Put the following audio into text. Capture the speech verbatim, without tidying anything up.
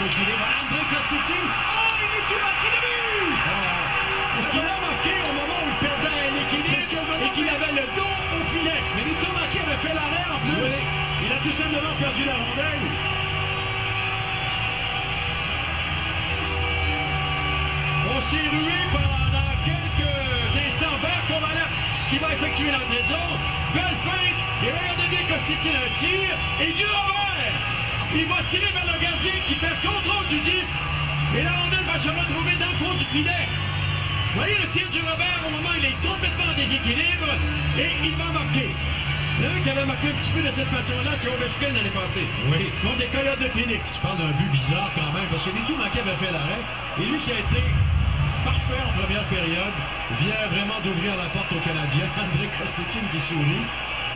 l'équilibre. Andrei Kostitsyn. Oh, il est tout marqué de but! Oh. Est-ce qu'il a marqué au moment où il perdait l'équilibre et qu'il avait le dos au filet? Mais il tout marqué avait fait l'arrêt en plus. Oui. Il a tout simplement perdu la rondelle. On s'est rué pendant quelques instants vers Kovalev qui va effectuer l'entrée de zone. Belle feinte. Et regardez bien Kostitsyn un tir. Et du revers. Il va tirer vers le gardien qui perd contrôle du disque. Et la rondelle va se retrouver dans le fond du filet. Vous voyez le tir du revers au moment où il est complètement en déséquilibre. Et il va marquer. L'un qui avait marqué un petit peu de cette façon-là, c'est Ovechkin l'année passée. Oui. Contre les Coyotes de Phoenix. Je parle d'un but bizarre quand même, parce que les tout manqués avait fait l'arrêt. Et lui qui a été parfait en première période, vient vraiment d'ouvrir la porte aux Canadiens. Andrei Kostitsyn qui sourit.